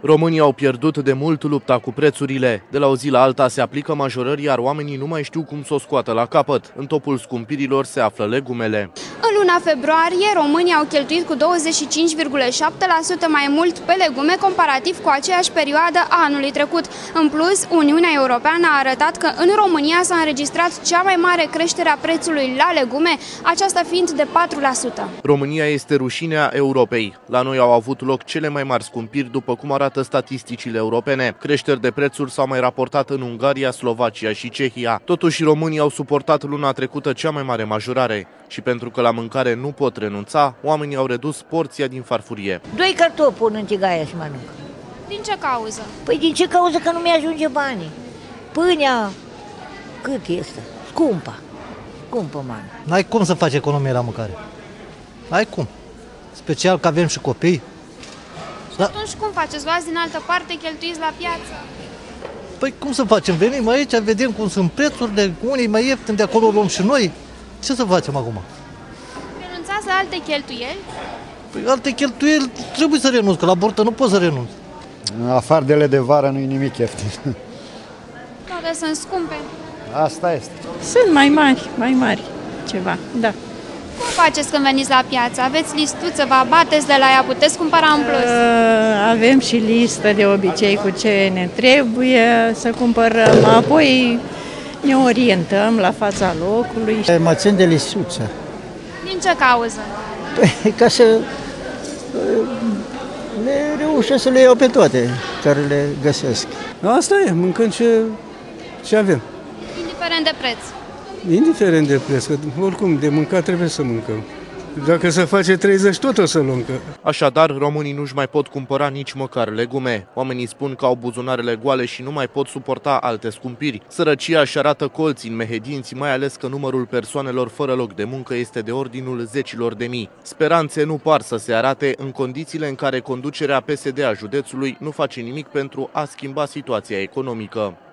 Românii au pierdut de mult lupta cu prețurile. De la o zi la alta se aplică majorări, iar oamenii nu mai știu cum să o scoată la capăt. În topul scumpirilor se află legumele. În luna februarie, românii au cheltuit cu 25,7% mai mult pe legume comparativ cu aceeași perioadă a anului trecut. În plus, Uniunea Europeană a arătat că în România s-a înregistrat cea mai mare creștere a prețului la legume, aceasta fiind de 4%. România este rușinea Europei. La noi au avut loc cele mai mari scumpiri, după cum arată statisticile europene. Creșteri de prețuri s-au mai raportat în Ungaria, Slovacia și Cehia. Totuși, românii au suportat luna trecută cea mai mare majorare. Și pentru că la mâncare nu pot renunța, oamenii au redus porția din farfurie. 2 cartofi pun în tigaia și mănânc. Din ce cauză? Păi din ce cauză? Că nu mi-ajunge banii. Pâinea, cât este? Scumpă. Scumpă, mami. N-ai cum să faci economie la mâncare. N-ai cum. Special că avem și copii. Și atunci cum faceți? Luați din altă parte, cheltuiți la piață? Păi cum să facem? Venim aici, vedem cum sunt prețurile, unii mai ieftini, de acolo luăm și noi. Ce să facem acum? Renunțați la alte cheltuieli? Păi alte cheltuieli trebuie să renunț, că la burtă nu pot să renunț. Afardele de vară nu-i nimic ieftin. Toate sunt scumpe. Asta este. Sunt mai mari ceva, da. Cum faceți când veniți la piață? Aveți listuță, vă abateți de la ea, puteți cumpăra în plus? Avem și listă de obicei cu ce ne trebuie să cumpărăm, apoi ne orientăm la fața locului. Mă țin de listuță. Din ce cauză? Păi, ca să le reușesc să le iau pe toate care le găsesc. Asta e, mâncăm ce avem. Indiferent de preț. Indiferent de preț, că oricum de mâncat trebuie să mâncăm. Dacă se face 30, tot o să luăm. Așadar, românii nu-și mai pot cumpăra nici măcar legume. Oamenii spun că au buzunarele goale și nu mai pot suporta alte scumpiri. Sărăcia își arată colții în mehedinți, mai ales că numărul persoanelor fără loc de muncă este de ordinul zecilor de mii. Speranțe nu par să se arate în condițiile în care conducerea PSD a județului nu face nimic pentru a schimba situația economică.